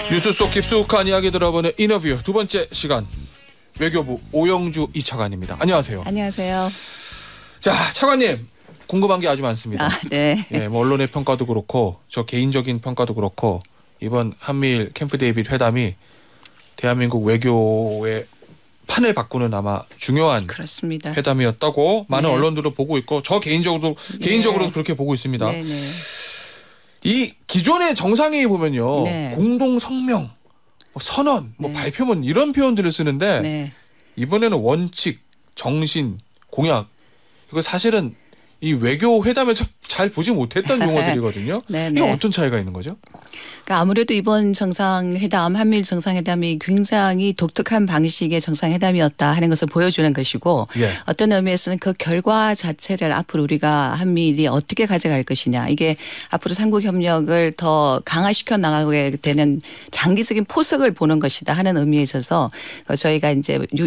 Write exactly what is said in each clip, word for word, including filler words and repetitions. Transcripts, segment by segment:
뉴스 속 깊숙한 이야기 들어보는 인터뷰 두 번째 시간, 외교부 오영주 이 차관입니다. 안녕하세요. 안녕하세요. 자, 차관님, 궁금한 게 아주 많습니다. 아, 네. 예, 뭐 언론의 평가도 그렇고 저 개인적인 평가도 그렇고 이번 한미일 캠프 데이빗 회담이 대한민국 외교의 판을 바꾸는 아마 중요한 그렇습니다. 회담이었다고 많은 네. 언론들도 보고 있고 저 개인적으로도 네. 개인적으로도 그렇게 보고 있습니다. 네, 네. 이 기존의 정상회의 보면요, 네. 공동 성명, 뭐 선언, 뭐 네. 발표문 이런 표현들을 쓰는데 네. 이번에는 원칙, 정신, 공약, 이거 사실은 이 외교 회담에서 잘 보지 못했던 용어들이거든요. 네, 이게 네. 어떤 차이가 있는 거죠? 그러니까 아무래도 이번 정상회담, 한미일 정상회담이 굉장히 독특한 방식의 정상회담이었다 하는 것을 보여주는 것이고, 예. 어떤 의미에서는 그 결과 자체를 앞으로 우리가 한미일이 어떻게 가져갈 것이냐, 이게 앞으로 삼국 협력을 더 강화시켜 나가게 되는 장기적인 포석을 보는 것이다 하는 의미에 있어서 저희가 이제 유,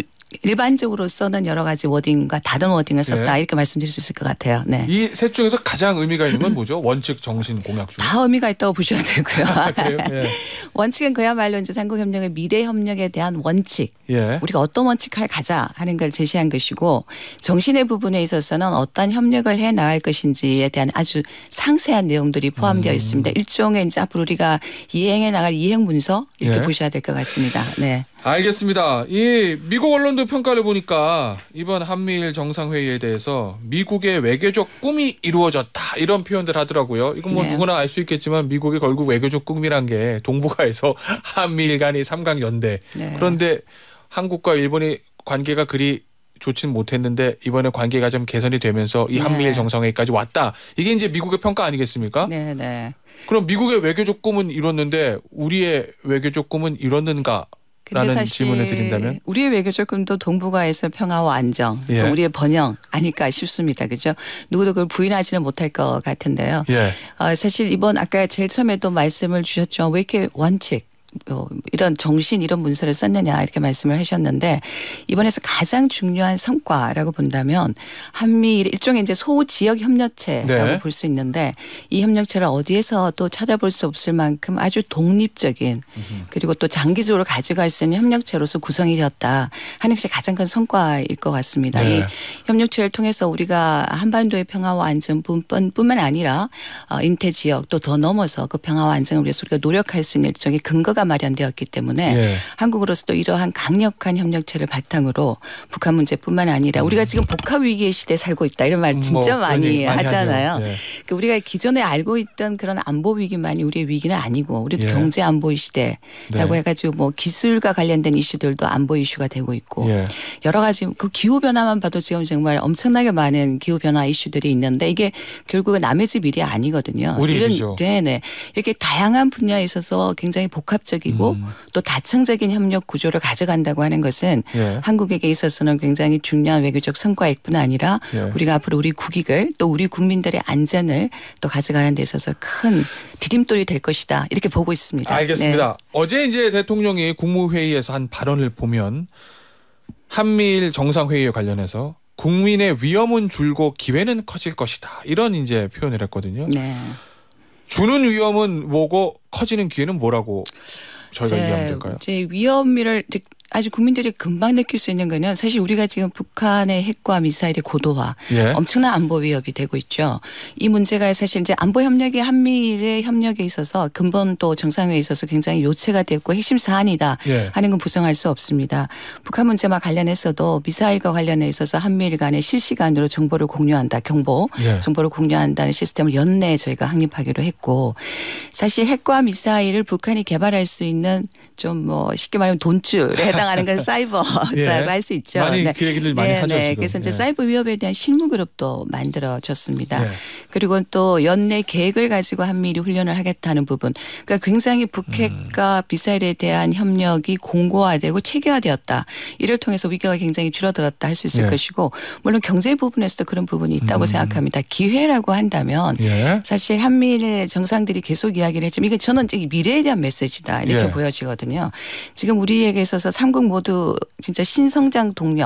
일반적으로서는 여러 가지 워딩과 다른 워딩을 썼다, 예. 이렇게 말씀드릴 수 있을 것 같아요. 네. 이 셋 중에서 가장 의미가 있는 건 뭐죠? 원칙, 정신, 공약 중에. 다 의미가 있다고 보셔야 되고요. 그래요? 예. 원칙은 그야말로 이제 삼국협력의 미래 협력에 대한 원칙, 예. 우리가 어떤 원칙을 가자 하는 걸 제시한 것이고, 정신의 부분에 있어서는 어떤 협력을 해 나갈 것인지에 대한 아주 상세한 내용들이 포함되어 음. 있습니다. 일종의 이제 앞으로 우리가 이행해 나갈 이행 문서, 이렇게 예. 보셔야 될 것 같습니다. 네. 알겠습니다. 이 미국 언론도 평가를 보니까 이번 한미일 정상회의에 대해서 미국의 외교적 꿈이 이루어졌다, 이런 표현들 하더라고요. 이건 뭐 네. 누구나 알 수 있겠지만 미국의 결국 외교적 꿈이란 게 동북아에서 한미일 간이 삼각 연대. 네. 그런데 한국과 일본의 관계가 그리 좋지는 못했는데 이번에 관계가 좀 개선이 되면서 이 한미일 네. 정상회의까지 왔다. 이게 이제 미국의 평가 아니겠습니까? 네, 네. 그럼 미국의 외교적 꿈은 이뤘는데 우리의 외교적 꿈은 이뤘는가? 근데 라는 사실 질문을 드린다면? 우리의 외교적 꿈도 동북아에서 평화와 안정, 예. 또 우리의 번영 아닐까 싶습니다. 그렇죠? 누구도 그걸 부인하지는 못할 것 같은데요. 예. 어, 사실 이번 아까 제일 처음에도 말씀을 주셨죠. 왜 이렇게 원칙, 어, 이런 정신, 이런 문서를 썼느냐, 이렇게 말씀을 하셨는데, 이번에서 가장 중요한 성과라고 본다면 한미일 일종의 이제 소지역 협력체라고 네. 볼 수 있는데, 이 협력체를 어디에서 또 찾아볼 수 없을 만큼 아주 독립적인, 그리고 또 장기적으로 가져갈 수 있는 협력체로서 구성이 되었다 하는 것이 가장 큰 성과일 것 같습니다. 네. 이 협력체를 통해서 우리가 한반도의 평화와 안정뿐만 아니라 인태 지역 또 더 넘어서 그 평화와 안정을 위해서 우리가 노력할 수 있는 일종의 근거가 마련되었기 때문에 예. 한국으로서도 이러한 강력한 협력체를 바탕으로 북한 문제뿐만 아니라 우리가 지금 복합 위기의 시대에 살고 있다, 이런 말 진짜 뭐 많이, 그런 얘기 많이 하잖아요. 하죠. 예. 그러니까 우리가 기존에 알고 있던 그런 안보 위기만이 우리의 위기는 아니고, 우리도 예. 경제 안보 시대라고 네. 해가지고 뭐 기술과 관련된 이슈들도 안보 이슈가 되고 있고, 예. 여러 가지 그 기후 변화만 봐도 지금 정말 엄청나게 많은 기후 변화 이슈들이 있는데, 이게 결국은 남의 집 일이 아니거든요. 우리 이런, 일이죠. 네네. 이렇게 다양한 분야에 있어서 굉장히 복합적이고 음. 또 다층적인 협력 구조를 가져간다고 하는 것은 예. 한국에게 있어서는 굉장히 중요한 외교적 성과일 뿐 아니라 예. 우리가 앞으로 우리 국익을 또 우리 국민들의 안전을 또 가져가는 데 있어서 큰 디딤돌이 될 것이다, 이렇게 보고 있습니다. 알겠습니다. 네. 어제 이제 대통령이 국무회의에서 한 발언을 보면 한미일 정상회의에 관련해서 국민의 위험은 줄고 기회는 커질 것이다, 이런 이제 표현을 했거든요. 네. 주는 위험은 뭐고 커지는 기회는 뭐라고 저희가 얘기하면 될까요? 제 위험을 이제 아주 국민들이 금방 느낄 수 있는 거는, 사실 우리가 지금 북한의 핵과 미사일의 고도화, 예. 엄청난 안보 위협이 되고 있죠. 이 문제가 사실 이제 안보 협력이 한미일의 협력에 있어서 근본 또 정상회의에 있어서 굉장히 요체가 됐고 핵심 사안이다 예. 하는 건 부정할 수 없습니다. 북한 문제와 관련해서도 미사일과 관련해 있어서 한미일 간에 실시간으로 정보를 공유한다, 경보 예. 정보를 공유한다는 시스템을 연내에 저희가 확립하기로 했고, 사실 핵과 미사일을 북한이 개발할 수 있는 좀 뭐 쉽게 말하면 돈줄에 해당하는 건 사이버라고 예. 할 수 있죠. 많이 네. 그 얘기를 많이 네, 하죠, 네. 지금. 그래서 이제 예. 사이버 위협에 대한 실무 그룹도 만들어졌습니다. 예. 그리고 또 연내 계획을 가지고 한미일이 훈련을 하겠다는 부분. 그러니까 굉장히 북핵과 음. 미사일에 대한 협력이 공고화되고 체계화되었다. 이를 통해서 위기가 굉장히 줄어들었다 할 수 있을 예. 것이고, 물론 경제 부분에서도 그런 부분이 있다고 음. 생각합니다. 기회라고 한다면 예. 사실 한미일 정상들이 계속 이야기를 했지만, 이게 저는 이제 미래에 대한 메시지다, 이렇게 예. 보여지거든요. 지금 우리에게 있어서 삼국 모두 진짜 신성장 동력,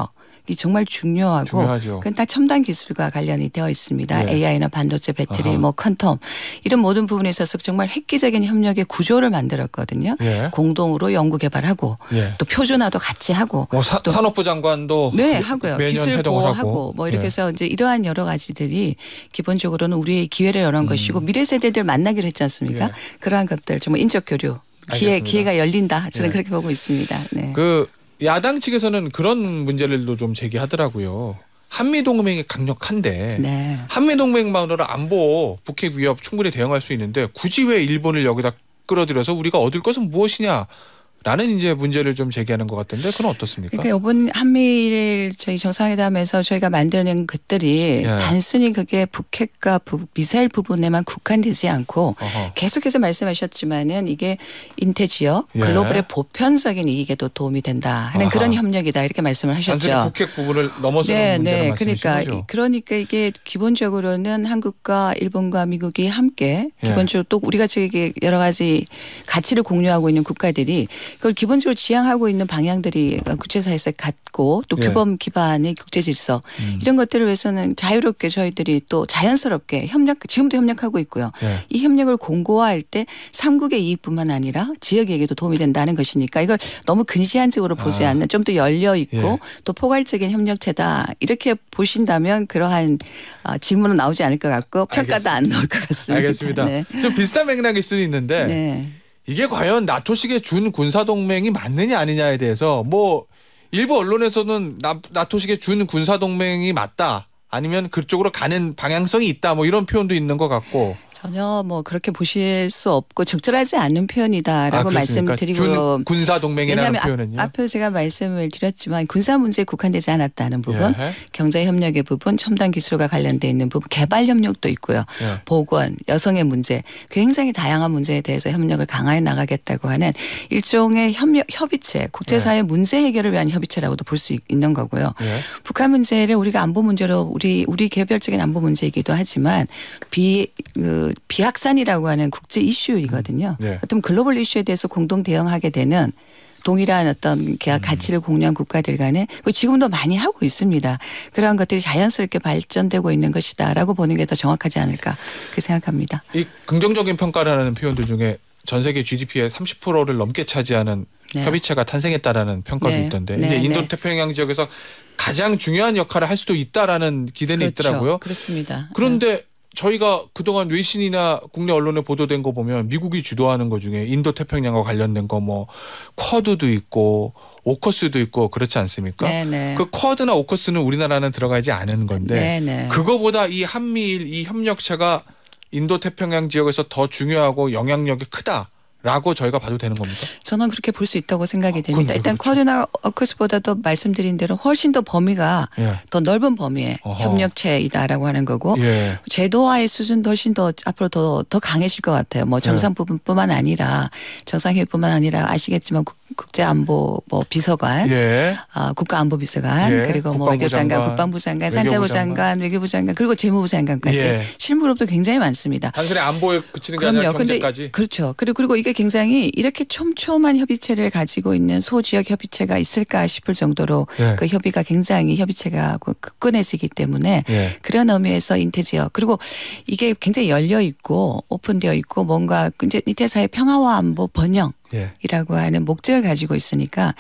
정말 중요하고 중요하죠. 그건 딱 첨단 기술과 관련이 되어 있습니다. 예. 에이아이나 반도체, 배터리, 아하. 뭐 퀀텀 이런 모든 부분에 있어서 정말 획기적인 협력의 구조를 만들었거든요. 예. 공동으로 연구 개발하고 예. 또 표준화도 같이 하고 뭐 사, 또 산업부 장관도 네, 하고요. 매년 기술 회동을 보호하고 하고 뭐 이렇게 예. 해서 이제 이러한 여러 가지들이 기본적으로는 우리의 기회를 열은 음. 것이고 미래 세대들 만나기로 했지 않습니까? 예. 그러한 것들 정말 인적 교류 기회 알겠습니다. 기회가 열린다. 저는 예. 그렇게 보고 있습니다. 네. 그 야당 측에서는 그런 문제들도 좀 제기하더라고요. 한미 동맹이 강력한데 네. 한미 동맹만으로 안보 북핵 위협 충분히 대응할 수 있는데 굳이 왜 일본을 여기다 끌어들여서 우리가 얻을 것은 무엇이냐? 라는 이제 문제를 좀 제기하는 것 같은데 그건 어떻습니까? 그러니까 이번 한미일 저희 정상회담에서 저희가 만드는 것들이 예. 단순히 그게 북핵과 부, 미사일 부분에만 국한되지 않고 어허. 계속해서 말씀하셨지만은 이게 인태 지역 예. 글로벌의 보편적인 이익에도 도움이 된다 하는 아하. 그런 협력이다 이렇게 말씀을 하셨죠. 단순히 북핵 부분을 넘어서는 네, 문제를 네. 말씀이신 그러니까 거죠? 그러니까 이게 기본적으로는 한국과 일본과 미국이 함께 예. 기본적으로 또 우리가 저기 여러 가지 가치를 공유하고 있는 국가들이 그걸 기본적으로 지향하고 있는 방향들이 국제사회에서 갖고 또 예. 규범 기반의 국제 질서 음. 이런 것들을 위해서는 자유롭게 저희들이 또 자연스럽게 협력 지금도 협력하고 있고요. 예. 이 협력을 공고화할 때 삼국의 이익뿐만 아니라 지역에게도 도움이 된다는 것이니까 이걸 너무 근시안적으로 보지 아. 않는 좀 더 열려 있고 예. 또 포괄적인 협력체다 이렇게 보신다면 그러한 어, 질문은 나오지 않을 것 같고 평가도 안 나올 것 같습니다. 알겠습니다. 네. 좀 비슷한 맥락일 수도 있는데 네. 이게 과연 나토식의 준 군사 동맹이 맞느냐 아니냐에 대해서 뭐 일부 언론에서는 나, 나토식의 준 군사 동맹이 맞다. 아니면 그쪽으로 가는 방향성이 있다. 뭐 이런 표현도 있는 것 같고. 전혀 뭐 그렇게 보실 수 없고 적절하지 않은 표현이다라고 아, 그렇습니까? 말씀드리고 준 군사 동맹이라는 왜냐하면 표현은요. 앞, 앞에 제가 말씀을 드렸지만 군사 문제에 국한되지 않았다는 부분, 예. 경제 협력의 부분, 첨단 기술과 관련돼 있는 부분, 개발 협력도 있고요. 예. 보건, 여성의 문제, 굉장히 다양한 문제에 대해서 협력을 강화해 나가겠다고 하는 일종의 협력 협의체, 국제사회 문제 해결을 위한 협의체라고도 볼 수 있는 거고요. 예. 북한 문제를 우리가 안보 문제로 우리 우리 개별적인 안보 문제이기도 하지만 비 그, 비확산이라고 하는 국제 이슈이거든요. 네. 어떤 글로벌 이슈에 대해서 공동 대응하게 되는 동일한 어떤 계약 가치를 공유한 국가들 간에 지금도 많이 하고 있습니다. 그러한 것들이 자연스럽게 발전되고 있는 것이다라고 보는 게 더 정확하지 않을까 그렇게 생각합니다. 이 긍정적인 평가라는 표현들 중에 전 세계 지디피의 삼십 퍼센트를 넘게 차지하는 네. 협의체가 탄생했다라는 평가도 네. 있던데 네. 이제 인도 네. 태평양 지역에서 가장 중요한 역할을 할 수도 있다라는 기대는 그렇죠. 있더라고요. 그렇습니다. 그런데 저희가 그동안 외신이나 국내 언론에 보도된 거 보면 미국이 주도하는 거 중에 인도 태평양과 관련된 거 뭐 쿼드도 있고 오커스도 있고 그렇지 않습니까? 네네. 그 쿼드나 오커스는 우리나라는 들어가지 않은 건데 네네. 그거보다 이 한미일 이 협력체가 인도 태평양 지역에서 더 중요하고 영향력이 크다라고 저희가 봐도 되는 겁니까? 저는 그렇게 볼 수 있다고 생각이 그건 됩니다. 왜 일단 그렇죠? 쿼드나 어커스보다도 말씀드린 대로 훨씬 더 범위가 예. 더 넓은 범위의 어허. 협력체이다라고 하는 거고 예. 제도화의 수준도 훨씬 더 앞으로 더, 더 강해질 것 같아요. 뭐 정상 부분뿐만 아니라 정상회의뿐만 아니라 아시겠지만 국, 국제안보 뭐 비서관, 예. 아, 국가안보비서관 예. 그리고 뭐 국방부 외교장관, 장관, 국방부 장관, 외교부 산자부 장관. 장관, 외교부 장관 그리고 재무부 장관까지 예. 실무롭도 굉장히 많습니다. 단순히 안보에 그치는 게 아니라 그럼요. 근데 경제까지. 그렇죠. 그리고 그리고 이게 굉장히 이렇게 촘촘한 협의체를 가지고 있는 소지역 협의체가 있을까 싶을 정도로 예. 그 협의가 굉장히 협의체가 끈끈해지기 때문에 예. 그런 의미에서 인태지역 그리고 이게 굉장히 열려 있고 오픈되어 있고 뭔가 이제 인태사의 평화와 안보 번영. 예. 이라고 하는 목적을 가지고 있으니까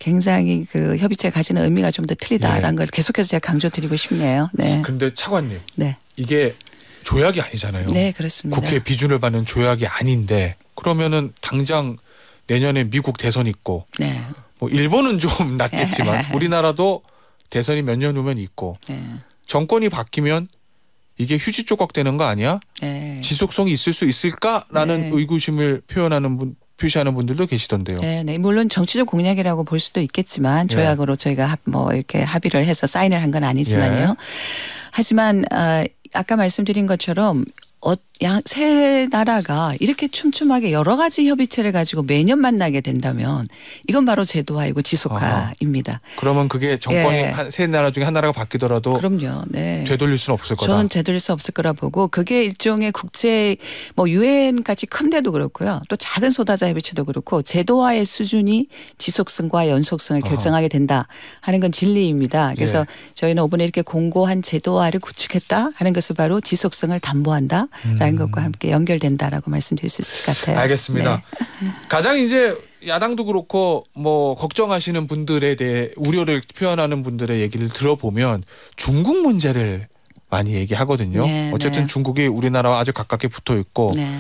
굉장히 그 협의체가 가지는 의미가 좀 더 틀리다라는 예. 걸 계속해서 제가 강조드리고 싶네요. 네. 그런데 차관님 네. 이게 조약이 아니잖아요. 네, 그렇습니다. 국회 비준을 받는 조약이 아닌데 그러면은 당장 내년에 미국 대선 있고 네. 뭐 일본은 좀 낫겠지만 우리나라도 대선이 몇 년 후면 있고 네. 정권이 바뀌면 이게 휴지 조각 되는 거 아니야? 네. 지속성이 있을 수 있을까라는 네. 의구심을 표현하는 분 표시하는 분들도 계시던데요. 네, 네. 물론 정치적 공약이라고 볼 수도 있겠지만 예. 조약으로 저희가 합- 뭐 이렇게 합의를 해서 사인을 한 건 아니지만요. 예. 하지만 어, 아까 말씀드린 것처럼 어, 양, 세 나라가 이렇게 촘촘하게 여러 가지 협의체를 가지고 매년 만나게 된다면 이건 바로 제도화이고 지속화입니다. 아하. 그러면 그게 정권이 예. 한, 세 나라 중에 한 나라가 바뀌더라도 그럼요. 네. 되돌릴 수는 없을 거다. 저는 되돌릴 수 없을 거라 보고 그게 일종의 국제 뭐 유엔같이 큰 데도 그렇고요. 또 작은 소다자 협의체도 그렇고 제도화의 수준이 지속성과 연속성을 결정하게 된다 하는 건 진리입니다. 그래서 예. 저희는 이번에 이렇게 공고한 제도화를 구축했다 하는 것은 바로 지속성을 담보한다. 라는 것과 함께 연결된다라고 말씀드릴 수 있을 것 같아요. 알겠습니다. 네. 가장 이제 야당도 그렇고 뭐 걱정하시는 분들에 대해 우려를 표현하는 분들의 얘기를 들어보면 중국 문제를 많이 얘기하거든요. 네, 어쨌든 네. 중국이 우리나라와 아주 가깝게 붙어 있고 네.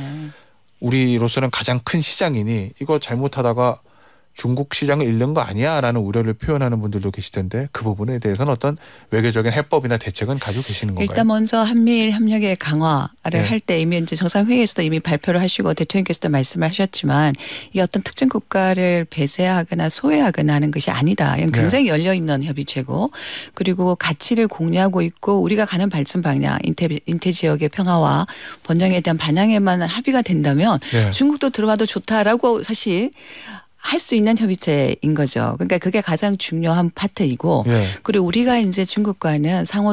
우리로서는 가장 큰 시장이니 이거 잘못하다가 중국 시장을 잃는 거 아니야라는 우려를 표현하는 분들도 계시던데 그 부분에 대해서는 어떤 외교적인 해법이나 대책은 가지고 계시는 건가요? 일단 먼저 한미일 협력의 강화를 네. 할 때 이미 이제 정상회의에서도 이미 발표를 하시고 대통령께서도 말씀을 하셨지만 이게 어떤 특정 국가를 배제하거나 소외하거나 하는 것이 아니다. 이건 굉장히 네. 열려 있는 협의체고 그리고 가치를 공유하고 있고 우리가 가는 발전 방향, 인태, 인태 지역의 평화와 번영에 대한 반영에만 합의가 된다면 네. 중국도 들어와도 좋다라고 사실 할 수 있는 협의체인 거죠. 그러니까 그게 가장 중요한 파트이고 예. 그리고 우리가 이제 중국과는 상호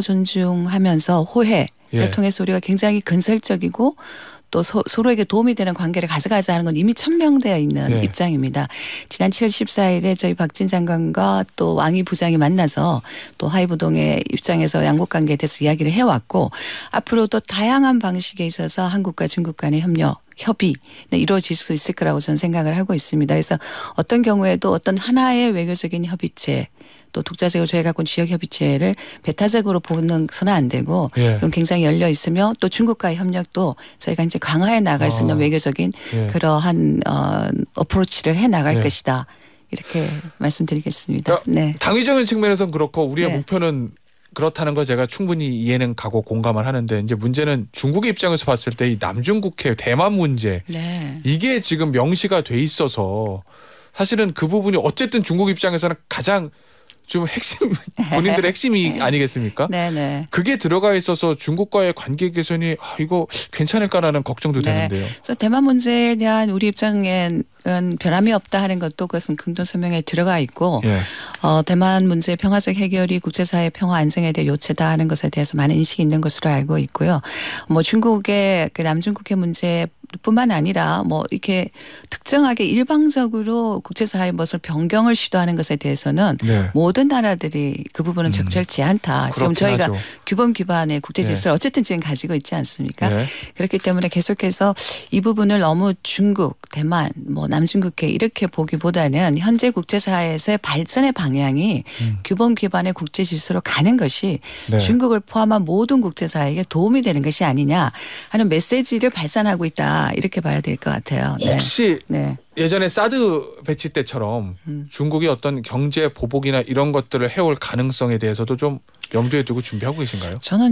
존중하면서 호혜를 예. 통해서 우리가 굉장히 건설적이고 또 서, 서로에게 도움이 되는 관계를 가져가자 하는 건 이미 천명되어 있는 예. 입장입니다. 지난 칠월 십사일에 저희 박진 장관과 또 왕이 부장이 만나서 또 하이부동의 입장에서 양국 관계에 대해서 이야기를 해왔고 앞으로도 다양한 방식에 있어서 한국과 중국 간의 협력 협의 네, 이루어질 수 있을 거라고 저는 생각을 하고 있습니다. 그래서 어떤 경우에도 어떤 하나의 외교적인 협의체 또 독자적으로 저희가 갖고 있는 지역협의체를 배타적으로 보는 것은 안 되고 예. 그건 굉장히 열려 있으며 또 중국과의 협력도 저희가 이제 강화해 나갈 아. 수 있는 외교적인 예. 그러한 어, 어프로치를 해 나갈 예. 것이다. 이렇게 말씀드리겠습니다. 그러니까 네. 당위적인 측면에서는 그렇고 우리의 네. 목표는 그렇다는 거 제가 충분히 이해는 가고 공감을 하는데 이제 문제는 중국의 입장에서 봤을 때 이 남중국해 대만 문제 네. 이게 지금 명시가 돼 있어서 사실은 그 부분이 어쨌든 중국 입장에서는 가장 좀 핵심 본인들의 핵심이 아니겠습니까? 네네. 그게 들어가 있어서 중국과의 관계 개선이 아, 이거 괜찮을까라는 걱정도 네. 되는데요. 그래서 대만 문제에 대한 우리 입장엔 변함이 없다 하는 것도 그것은 긍정성명에 들어가 있고 예. 어, 대만 문제의 평화적 해결이 국제사회 평화 안정에 대한 요체다 하는 것에 대해서 많은 인식이 있는 것으로 알고 있고요. 뭐 중국의 그 남중국해 문제 뿐만 아니라 뭐 이렇게 특정하게 일방적으로 국제사회 무엇을 변경을 시도하는 것에 대해서는 네. 모든 나라들이 그 부분은 적절치 않다. 음, 지금 저희가 하죠. 규범 기반의 국제 질서를 네. 어쨌든 지금 가지고 있지 않습니까? 네. 그렇기 때문에 계속해서 이 부분을 너무 중국, 대만, 뭐 남중국해 이렇게 보기보다는 현재 국제사회에서의 발전의 방향이 음. 규범 기반의 국제 질서로 가는 것이 네. 중국을 포함한 모든 국제사회에게 도움이 되는 것이 아니냐 하는 메시지를 발산하고 있다. 이렇게 봐야 될 것 같아요. 혹시 네. 예전에 사드 배치 때처럼 음. 중국이 어떤 경제 보복이나 이런 것들을 해올 가능성에 대해서도 좀 염두에 두고 준비하고 계신가요? 저는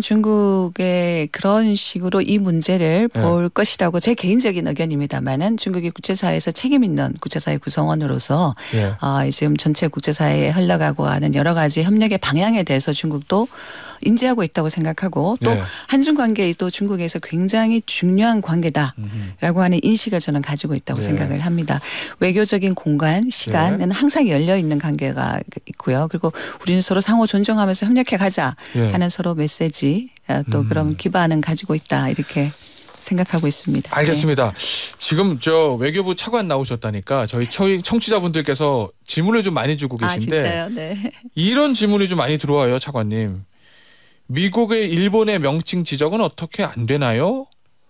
중국의 그런 식으로 이 문제를 네. 볼 것이라고 제 개인적인 의견입니다만은 중국이 국제사회에서 책임 있는 국제사회 구성원으로서 네. 어, 지금 전체 국제사회에 흘러가고 하는 여러 가지 협력의 방향에 대해서 중국도 인지하고 있다고 생각하고 또 네. 한중 관계도 중국에서 굉장히 중요한 관계다라고 음흠. 하는 인식을 저는 가지고 있다고 네. 생각을 합니다. 외교적인 공간, 시간은 네. 항상 열려 있는 관계가 있고요. 그리고 우리는 서로 상호 존중하면서 협력해 가자 네. 하는 서로 메시지 또 음. 그런 기반은 가지고 있다 이렇게 생각하고 있습니다. 알겠습니다. 네. 지금 저 외교부 차관 나오셨다니까 저희 청취자분들께서 질문을 좀 많이 주고 계신데 아, 진짜요? 네. 이런 질문이 좀 많이 들어와요, 차관님. 미국의 일본의 명칭 지적은 어떻게 안 되나요?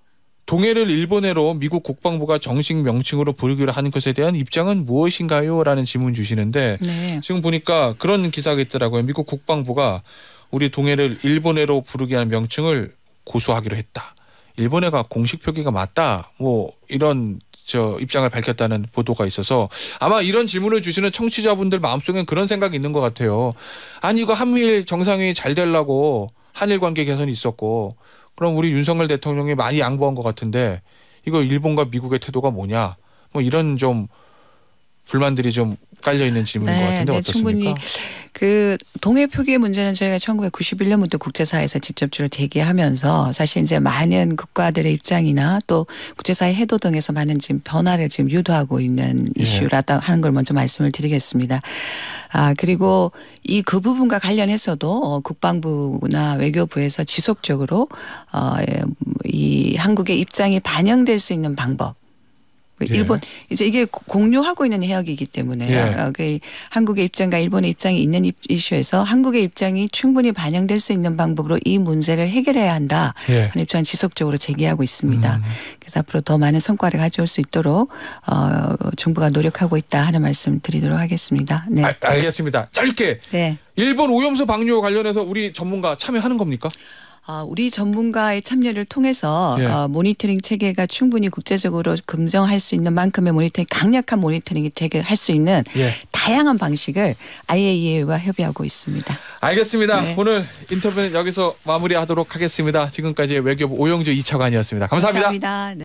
동해를 일본해로 미국 국방부가 정식 명칭으로 부르기로 하는 것에 대한 입장은 무엇인가요? 라는 질문 주시는데 네. 지금 보니까 그런 기사가 있더라고요. 미국 국방부가 우리 동해를 일본해로 부르게 하는 명칭을 고수하기로 했다. 일본해가 공식 표기가 맞다. 뭐 이런 저 입장을 밝혔다는 보도가 있어서 아마 이런 질문을 주시는 청취자분들 마음속엔 그런 생각이 있는 것 같아요. 아니 이거 한미일 정상회의 잘 되려고 한일 관계 개선이 있었고 그럼 우리 윤석열 대통령이 많이 양보한 것 같은데 이거 일본과 미국의 태도가 뭐냐 뭐 이런 좀 불만들이 좀 깔려 있는 질문인 네, 것 같은데 네, 어떻습니까? 충분히 그 동해 표기의 문제는 저희가 천구백구십일 년부터 국제사회에서 직접적으로 제기하면서 사실 이제 많은 국가들의 입장이나 또 국제사회 해도 등에서 많은 지금 변화를 지금 유도하고 있는 예. 이슈라다 하는 걸 먼저 말씀을 드리겠습니다. 아 그리고 이 그 부분과 관련해서도 어, 국방부나 외교부에서 지속적으로 어, 이 한국의 입장이 반영될 수 있는 방법. 예. 일본 이제 이게 공유하고 있는 해역이기 때문에 예. 어, 그 한국의 입장과 일본의 입장이 있는 이슈에서 한국의 입장이 충분히 반영될 수 있는 방법으로 이 문제를 해결해야 한다 예. 하는 입장을 지속적으로 제기하고 있습니다. 음. 그래서 앞으로 더 많은 성과를 가져올 수 있도록 어, 정부가 노력하고 있다 하는 말씀 드리도록 하겠습니다. 네. 아, 알겠습니다. 짧게 네. 일본 오염수 방류 관련해서 우리 전문가 참여하는 겁니까? 어, 우리 전문가의 참여를 통해서 예. 어, 모니터링 체계가 충분히 국제적으로 검증할 수 있는 만큼의 모니터링, 강력한 모니터링 체계 할 수 있는 예. 다양한 방식을 아이에이이에이와 협의하고 있습니다. 알겠습니다. 네. 오늘 인터뷰는 여기서 마무리하도록 하겠습니다. 지금까지 외교부 오영주 이 차관이었습니다. 감사합니다. 감사합니다. 네.